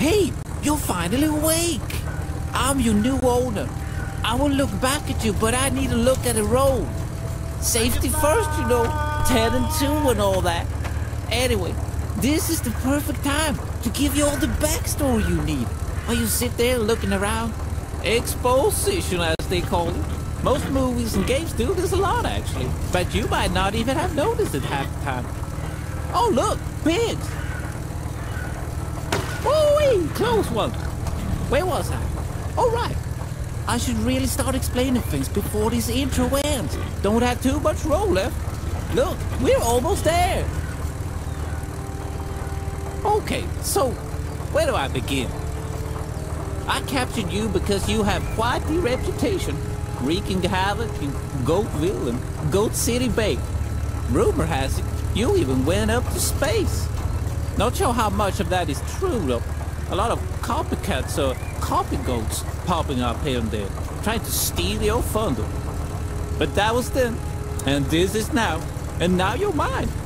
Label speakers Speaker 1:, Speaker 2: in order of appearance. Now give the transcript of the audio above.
Speaker 1: Hey, you're finally awake. I'm your new owner. I will look back at you, but I need to look at the road. Safety first, 10 and 2 and all that. Anyway, this is the perfect time to give you all the backstory you need while you sit there looking around. Exposition, as they call it. Most movies and games do this a lot, actually. But you might not even have noticed it half the time. Oh, look, pigs. Woo-wee, close one. Where was I? All right. I should really start explaining things before this intro ends. Don't have too much roll left. Look, we're almost there. Okay, so where do I begin? I captured you because you have quite the reputation, wreaking havoc in Goatville and Goat City Bay. Rumor has it, you even went up to space. Not sure how much of that is true, though. A lot of copycats or copy goats popping up here and there, trying to steal your thunder. But that was then, and this is now, and now you're mine.